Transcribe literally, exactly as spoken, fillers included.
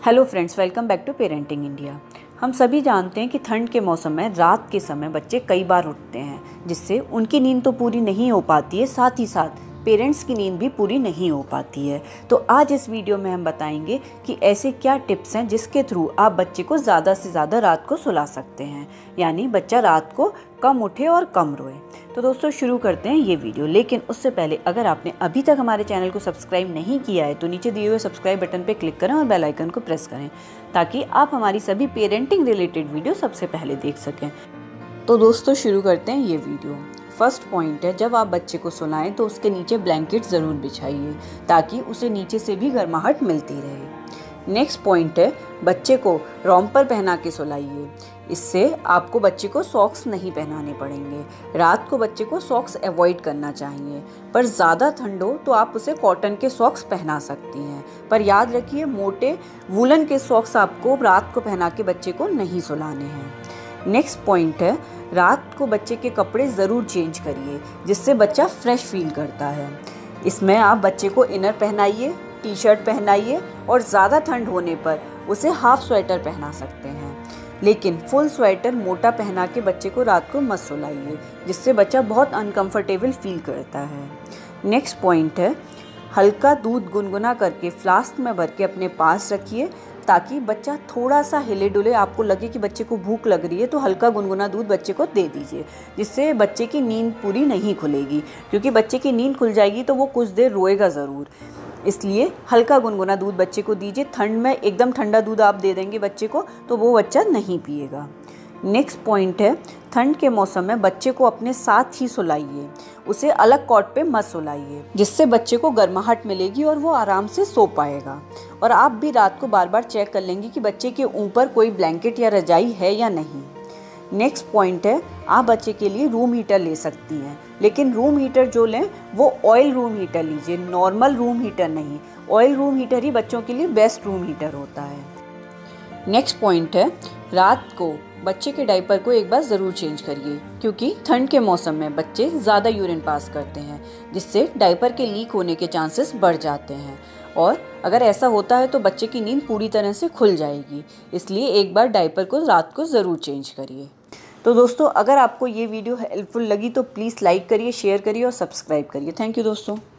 Hello friends, welcome back to parenting India. हम सभी जानते हैं कि ठंड के मौसम में रात के समय बच्चे कई बार उठते हैं, जिससे उनकी नींद तो पूरी नहीं हो पाती है, साथ ही साथ पेरेंट्स की नींद भी पूरी नहीं हो पाती है। तो आज इस वीडियो में हम बताएंगे कि ऐसे क्या टिप्स हैं जिसके थ्रू आप बच्चे को ज़्यादा से ज़्यादा रात को सुला सकते हैं, यानी बच्चा रात को कम उठे और कम रोए। तो दोस्तों शुरू करते हैं ये वीडियो, लेकिन उससे पहले अगर आपने अभी तक हमारे चैनल को सब्सक्राइब नहीं किया है तो नीचे दिए हुए सब्सक्राइब बटन पर क्लिक करें और बेल आइकन को प्रेस करें, ताकि आप हमारी सभी पेरेंटिंग रिलेटेड वीडियो सबसे पहले देख सकें। तो दोस्तों शुरू करते हैं ये वीडियो। फर्स्ट पॉइंट है, जब आप बच्चे को सुलाएं तो उसके नीचे ब्लैंकेट ज़रूर बिछाइए, ताकि उसे नीचे से भी गर्माहट मिलती रहे। नेक्स्ट पॉइंट है, बच्चे को रॉम्पर पहना के सुलाइए। इससे आपको बच्चे को सॉक्स नहीं पहनाने पड़ेंगे। रात को बच्चे को सॉक्स अवॉइड करना चाहिए, पर ज़्यादा ठंड हो तो आप उसे कॉटन के सॉक्स पहना सकती हैं। पर याद रखिए, मोटे वूलन के सॉक्स आपको रात को पहना के बच्चे को नहीं सुलाने हैं। नेक्स्ट पॉइंट है, रात को बच्चे के कपड़े ज़रूर चेंज करिए, जिससे बच्चा फ्रेश फील करता है। इसमें आप बच्चे को इनर पहनाइए, टी शर्ट पहनाइए और ज़्यादा ठंड होने पर उसे हाफ स्वेटर पहना सकते हैं, लेकिन फुल स्वेटर मोटा पहना के बच्चे को रात को मत सुलाइए, जिससे बच्चा बहुत अनकंफर्टेबल फील करता है। नेक्स्ट पॉइंट है, हल्का दूध गुनगुना करके फ्लास्क में भर के अपने पास रखिए, ताकि बच्चा थोड़ा सा हिले डुले, आपको लगे कि बच्चे को भूख लग रही है तो हल्का गुनगुना दूध बच्चे को दे दीजिए, जिससे बच्चे की नींद पूरी नहीं खुलेगी। क्योंकि बच्चे की नींद खुल जाएगी तो वो कुछ देर रोएगा ज़रूर, इसलिए हल्का गुनगुना दूध बच्चे को दीजिए। ठंड में एकदम ठंडा दूध आप दे देंगे बच्चे को तो वो बच्चा नहीं पिएगा। नेक्स्ट पॉइंट है, ठंड के मौसम में बच्चे को अपने साथ ही सुलाइए, उसे अलग कॉट पे मत सुलाइए, जिससे बच्चे को गर्माहट मिलेगी और वो आराम से सो पाएगा। और आप भी रात को बार बार चेक कर लेंगे कि बच्चे के ऊपर कोई ब्लैंकेट या रजाई है या नहीं। नेक्स्ट पॉइंट है, आप बच्चे के लिए रूम हीटर ले सकती हैं, लेकिन रूम हीटर जो लें वो ऑयल रूम हीटर लीजिए, नॉर्मल रूम हीटर नहीं। ऑयल रूम हीटर ही बच्चों के लिए बेस्ट रूम हीटर होता है। नेक्स्ट पॉइंट है, रात को बच्चे के डायपर को एक बार ज़रूर चेंज करिए, क्योंकि ठंड के मौसम में बच्चे ज़्यादा यूरिन पास करते हैं, जिससे डायपर के लीक होने के चांसेस बढ़ जाते हैं। और अगर ऐसा होता है तो बच्चे की नींद पूरी तरह से खुल जाएगी, इसलिए एक बार डायपर को रात को ज़रूर चेंज करिए। तो दोस्तों, अगर आपको ये वीडियो हेल्पफुल लगी तो प्लीज़ लाइक करिए, शेयर करिए और सब्सक्राइब करिए। थैंक यू दोस्तों।